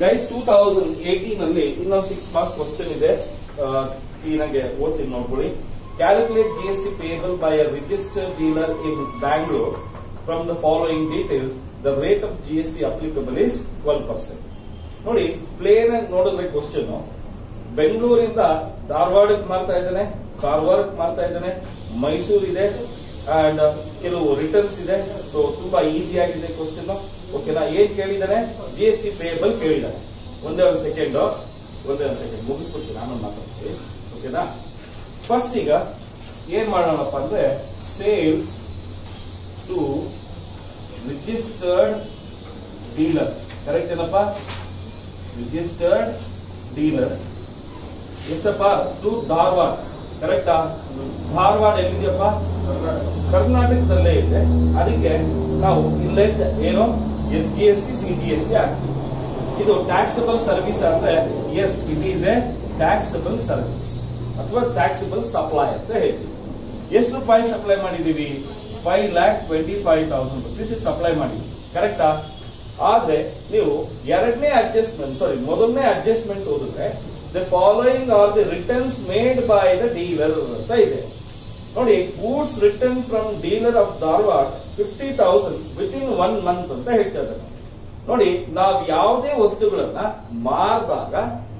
Guys 2018 ಅಲ್ಲಿ ಇನ್ನೊಂದು 6 marks question ಇದೆ. ಕ್ಲೀನಾಗಿ ಓದ್ತೀನಿ ನೋಡ್ಕೊಳ್ಳಿ. Calculate GST payable by a registered dealer in Bangalore from the following details. The rate of GST applicable is 12%. ನೋಡಿ, plane ಆಗಿ ನೋಡಿದ್ರೆ ಕ್ವಶನ್ ಬೆಂಗಳೂರಿಂದ ಧಾರವಾಡಕ್ಕೆ ಮಾಡ್ತಾ ಇದ್ದಾನೆ, ಕಾರವಾರಕ್ಕೆ ಮಾಡ್ತಾ ಇದ್ದಾನೆ, ಮೈಸೂರು ಇದೆ ಅಂಡ್ ಕೆಲವು ರಿಟರ್ನ್ಸ್ ಇದೆ. ಸೊ ತುಂಬಾ ಈಸಿ ಆಗಿದೆ ಕ್ವಶನ್. ಓಕೆನಾ? ಏನ್ ಕೇಳಿದಾನೆ? GST payable ಕೇಳಿದಾನೆ. ಒಂದೇ ಒಂದು ಸೆಕೆಂಡ್ ಮುಗಿಸ್ಬಿಡ್ತೀನಿ, ನಾನು ಮಾತಾಡ್ತೀನಿ. ಓಕೆನಾ? ಫಸ್ಟ್ ಈಗ ಏನ್ ಮಾಡೋಣಪ್ಪ ಅಂದ್ರೆ, sales to registered dealer. Correct ಏನಪ್ಪ? ರಿಜಿಸ್ಟರ್ಡ್ ಡೀಲರ್ ಎಷ್ಟಪ್ಪ? ಟು ಧಾರವಾಡ. ಕರೆಕ್ಟಾ? ಧಾರವಾಡ ಎಲ್ಲಿದೆಯಪ್ಪ? ಕರ್ನಾಟಕದಲ್ಲೇ ಇದೆ. ಅದಕ್ಕೆ ನಾವು ಇಲ್ಲೇ ಏನೋ SGST CGST ಹಾಕ್ತೀವಿ. ಇದು ಟ್ಯಾಕ್ಸಬಲ್ ಸರ್ವಿಸ್ ಅಂದ್ರೆ yes, it is a taxable service ಅಥವಾ ಟ್ಯಾಕ್ಸಬಲ್ ಸಪ್ಲೈ ಅಂತ ಹೇಳ್ತೀವಿ. ಎಷ್ಟು ರೂಪಾಯಿ ಸಪ್ಲೈ ಮಾಡಿದೀವಿ? 5,25,000 rupees ಸಪ್ಲೈ ಮಾಡಿದ್ವಿ. ಕರೆಕ್ಟಾ? ಆದ್ರೆ ನೀವು ಮೊದಲನೇ ಅಡ್ಜಸ್ಟ್ಮೆಂಟ್ ಓದಿದ್ರೆ the following are the returns made by the dealer ಅಂತ ಇದೆ. ನೋಡಿ, goods return from dealer of Dharwad 50,000 within 1 month ಅಂತ ಹೇಳ್ತಾ ಇದ್ದಾರೆ. ನೋಡಿ, ನಾವು ಯಾವುದೇ ವಸ್ತುಗಳನ್ನ ಮಾರಿದಾಗ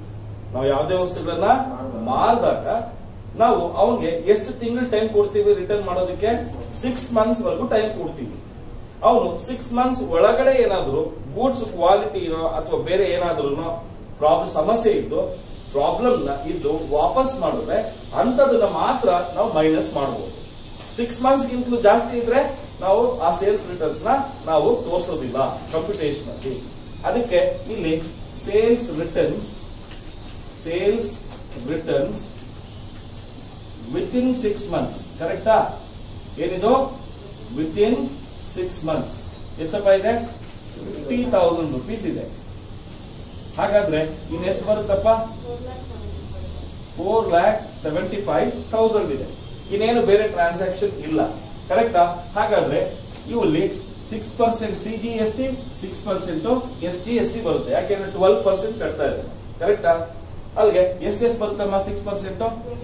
ನಾವು ಅವನಿಗೆ ಎಷ್ಟು ತಿಂಗಳು ಟೈಮ್ ಕೊಡ್ತೀವಿ ರಿಟರ್ನ್ ಮಾಡೋದಕ್ಕೆ? 6 months ವರೆಗೂ ಟೈಮ್ ಕೊಡ್ತೀವಿ. ಅವನು 6 months ಒಳಗಡೆ ಏನಾದ್ರು ಗೂಡ್ಸ್ ಕ್ವಾಲಿಟಿ ಅಥವಾ ಬೇರೆ ಏನಾದ್ರೂ ಸಮಸ್ಯೆ ಪ್ರಾಬ್ಲಮ್ ಇದ್ದು ವಾಪಸ್ ಮಾಡಿದ್ರೆ ಅಂತದನ್ನ ಮಾತ್ರ ನಾವು ಮೈನಸ್ ಮಾಡಬಹುದು. 6 months ಗಿಂತಲೂ ಜಾಸ್ತಿ ಇದ್ರೆ ನಾವು ಆ ಸೇಲ್ಸ್ ರಿಟರ್ನ್ಸ್ ನಾವು ತೋರಿಸೋದಿಲ್ಲ ಕಂಪ್ಯೂಟೇಷನ್ ಅಲ್ಲಿ. ಅದಕ್ಕೆ ಇಲ್ಲಿ ಸೇಲ್ಸ್ ರಿಟರ್ನ್ಸ್ ವಿತಿನ್ 6 months. ಕರೆಕ್ಟಾ? ಏನಿದು? Within 6 months. ಎಷ್ಟಪ್ಪ ಇದೆ? 50,000 rupees ಇದೆ. ಹಾಗಾದ್ರೆ ಇನ್ನೆಷ್ಟು ಬರುತ್ತಪ್ಪ? 4,75,000 ಇದೆ. ಇನ್ನೇನು ಬೇರೆ ಟ್ರಾನ್ಸಾಕ್ಷನ್ ಇಲ್ಲ. ಕರೆಕ್ಟಾ? ಹಾಗಾದ್ರೆ ಇವಲ್ಲಿ 6% CGST, 6% SGST ಬರುತ್ತೆ. ಯಾಕೆಂದ್ರೆ 12% ಕಟ್ತಾ ಇದೆ. ಕರೆಕ್ಟಾ? ಅಲ್ಲಿಗೆ ಎಷ್ಟು ಬರುತ್ತಮ್ಮ? 6%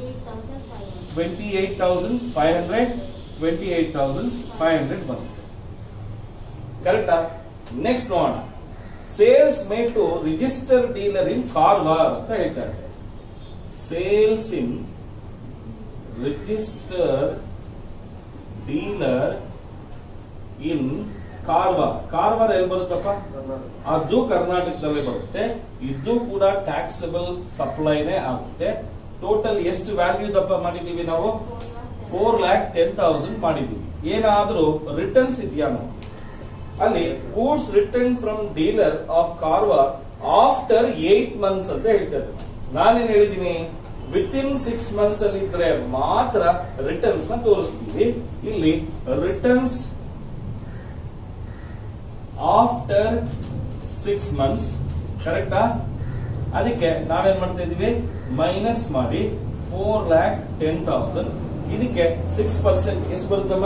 28,500 ಬರುತ್ತೆ. ಕರೆಕ್ಟಾ? ನೆಕ್ಸ್ಟ್ ನೋಡೋಣ. Sales made to register dealer in Karwar ಅಂತ ಹೇಳ್ತಾರೆ. Sales in register dealer in Karwar ಎಲ್ಲಿ ಬರುತ್ತಪ್ಪ? ಅದು ಕರ್ನಾಟಕದಲ್ಲೇ ಬರುತ್ತೆ. ಇದು ಕೂಡ ಟ್ಯಾಕ್ಸಬಲ್ ಸಪ್ಲೈನೇ ಆಗುತ್ತೆ. ಟೋಟಲ್ ಎಷ್ಟು ವ್ಯಾಲ್ಯೂ ದಪ್ಪ ಮಾಡಿದೀವಿ ನಾವು? 4,10,000 ಮಾಡಿದೀವಿ. ಏನಾದ್ರೂ ರಿಟರ್ನ್ಸ್ ಇದೆಯಾ ನಾವು? ಅಲ್ಲಿ goods return from dealer of Karwar after 8 months ಅಂತ ಹೇಳ್ತಾರೆ. ನಾನೇನ್ ಹೇಳಿದೀನಿ? ವಿತಿನ್ 6 months ಅಲ್ಲಿ ಇದ್ರೆ ಮಾತ್ರ ರಿಟರ್ನ್ಸ್ ನ ತೋರಿಸ್ತೀವಿ. ಇಲ್ಲಿ ರಿಟರ್ನ್ಸ್ ಆಫ್ಟರ್ 6 months. ಕರೆಕ್ಟಾ? ಅದಕ್ಕೆ ನಾವೇನ್ ಮಾಡ್ತಾ ಇದೀವಿ? ಮೈನಸ್ ಮಾಡಿ 4,10,000. ಇದಕ್ಕೆ 6% ಎಷ್ಟು ಬರುತ್ತಮ್ಮ?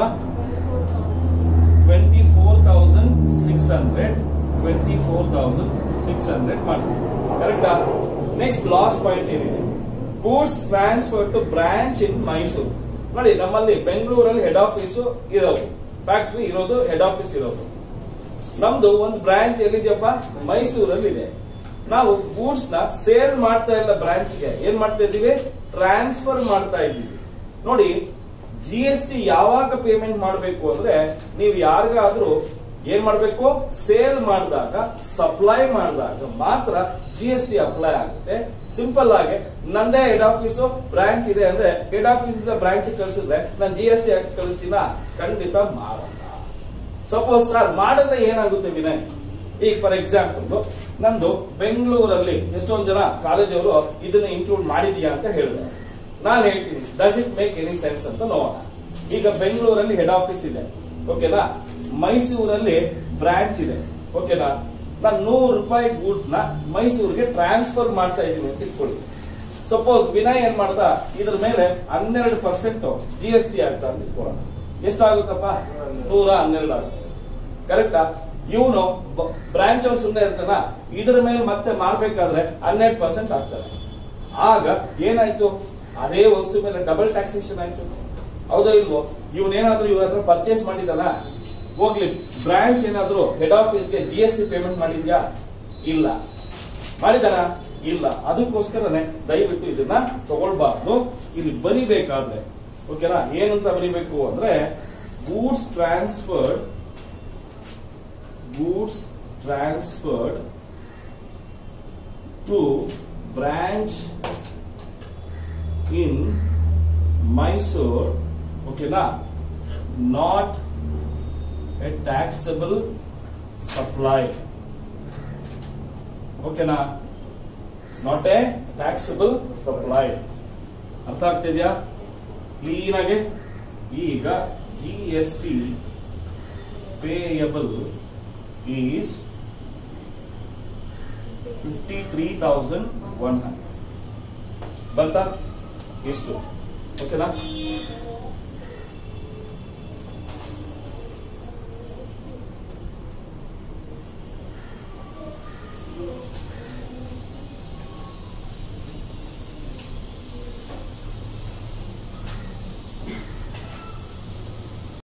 24,600 ಮಾಡಿ. ಕರೆಕ್ಟಾ? ನೆಕ್ಸ್ಟ್ ಲಾಸ್ಟ್ ಪಾಯಿಂಟ್ ಏನಿದೆ? Goods transfer to branch in Mysuru. ನೋಡಿ, ನಮ್ಮಲ್ಲಿ ಬೆಂಗಳೂರಲ್ಲಿ ಹೆಡ್ ಆಫೀಸ್ ಇರೋದು, ಫ್ಯಾಕ್ಟರಿ ಇರೋದು, ಹೆಡ್ ಆಫೀಸ್ ಇರೋದು. ನಮ್ದು ಒಂದು ಬ್ರಾಂಚ್ ಎಲ್ಲಿದೆಯಪ್ಪ? ಮೈಸೂರಲ್ಲಿ ಇದೆ. ನಾವು ಗೂಡ್ಸ್ ನ ಸೇಲ್ ಮಾಡ್ತಾ ಇಲ್ಲ, ಬ್ರಾಂಚ್ಗೆ ಏನ್ ಮಾಡ್ತಾ ಇದೀವಿ? ಟ್ರಾನ್ಸ್ಫರ್ ಮಾಡ್ತಾ ಇದ್ದೀವಿ. ನೋಡಿ, GST ಯಾವಾಗ ಪೇಮೆಂಟ್ ಮಾಡಬೇಕು ಅಂದ್ರೆ, ನೀವು ಯಾರಿಗಾದ್ರೂ ಏನ್ ಮಾಡಬೇಕು? ಸೇಲ್ ಮಾಡಿದಾಗ, ಸಪ್ಲೈ ಮಾಡಿದಾಗ ಮಾತ್ರ GST ಅಪ್ಲೈ ಆಗುತ್ತೆ. ಸಿಂಪಲ್ ಆಗಿ ನಂದೇ ಹೆಡ್ ಆಫೀಸ್ ಬ್ರಾಂಚ್ ಇದೆ ಅಂದ್ರೆ ಹೆಡ್ ಆಫೀಸ್ ಇಂದ ಬ್ರಾಂಚ್ ಕಳಿಸಿದ್ರೆ ನಾನು GST ಹಾಕಿ ಕಳಿಸ್ತೀನ? ಖಂಡಿತ ಮಾಡಲ್ಲ. ಸಪೋಸ್ ಸರ್ ಮಾಡಿದ್ರೆ ಏನಾಗುತ್ತೆ ವಿನಯ್? ಈಗ ಫಾರ್ ಎಕ್ಸಾಂಪಲ್ ನಂದು ಬೆಂಗಳೂರಲ್ಲಿ ಎಷ್ಟೊಂದು ಜನ ಕಾಲೇಜವರು ಇದನ್ನ ಇನ್ಕ್ಲೂಡ್ ಮಾಡಿದೀಯಾ ಅಂತ ಹೇಳಿದ್ರೆ ನಾನು ಹೇಳ್ತೀನಿ, does it make any sense ಅಂತ ನೋಡೋಣ. ಈಗ ಬೆಂಗಳೂರಲ್ಲಿ ಹೆಡ್ ಆಫೀಸ್ ಇದೆ, ಓಕೆನಾ? ಮೈಸೂರಲ್ಲಿ ಬ್ರಾಂಚ್ ಇದೆ, ಓಕೆನಾ? ನಾನು 100 ರೂಪಾಯಿ ಗೂಡ್ಸ್ ನ ಮೈಸೂರಿಗೆ ಟ್ರಾನ್ಸ್ಫರ್ ಮಾಡ್ತಾ ಇದ್ದೀನಿ ಅಂತ ಇಟ್ಕೊಳ್ಳಿ. ಸಪೋಸ್ ವಿನಯ್ ಏನ್ ಮಾಡ್ದ? ಇದ್ರ ಮೇಲೆ 12% GST ಆಗ್ತಾ ಅಂತ ಇಟ್ಕೊಳ್ಳೋಣ. ಎಷ್ಟಾಗುತ್ತಪ್ಪ? 112 ಆಗುತ್ತೆ. ಕರೆಕ್ಟಾ? ಇವನು ಬ್ರಾಂಚ್ ಅವ್ರು ಸುಮ್ಮನೆ ಇರ್ತಾನ, ಇದ್ರ ಮೇಲೆ ಮತ್ತೆ ಮಾರ್ಬೇಕಾದ್ರೆ 12% ಆಗ್ತಾರೆ. ಆಗ ಏನಾಯ್ತು, ಅದೇ ವಸ್ತು ಮೇಲೆ ಡಬಲ್ ಟ್ಯಾಕ್ಸೇಷನ್ ಆಯ್ತು. ಹೌದೋ ಇಲ್ವೋ? ಇವನೇನಾದ್ರೂ ಇವ್ರ ಹತ್ರ ಪರ್ಚೇಸ್ ಮಾಡಿದಾನ, ಹೋಗ್ಲಿ ಬ್ರಾಂಚ್ ಏನಾದ್ರೂ ಹೆಡ್ ಆಫೀಸ್ಗೆ GST ಪೇಮೆಂಟ್ ಮಾಡಿದ್ಯಾ? ಇಲ್ಲ. ಮಾಡಿದಾನ? ಇಲ್ಲ. ಅದಕ್ಕೋಸ್ಕರನೇ ದಯವಿಟ್ಟು ಇದನ್ನ ತಗೊಳ್ಬಾರ್ದು. ಇಲ್ಲಿ ಬರಿಬೇಕಾದ್ರೆ ಓಕೆನಾ, ಏನಂತ ಬರಿಬೇಕು ಅಂದ್ರೆ goods transferred to branch in Mysore, ಓಕೆನಾ, ನಾಟ್ ಎ ಟ್ಯಾಕ್ಸಬಲ್ ಸಪ್ಲೈ. ಓಕೆನಾ, it's not a taxable supply. ಅರ್ಥ ಆಗ್ತಿದ್ಯಾ ಕ್ಲೀನ್ ಆಗಿ? ಈಗ GST ಪೇಯಬಲ್ ಈಸ್ 53,100 ಬಂತ? ಎಷ್ಟು? ಓಕೆನಾ?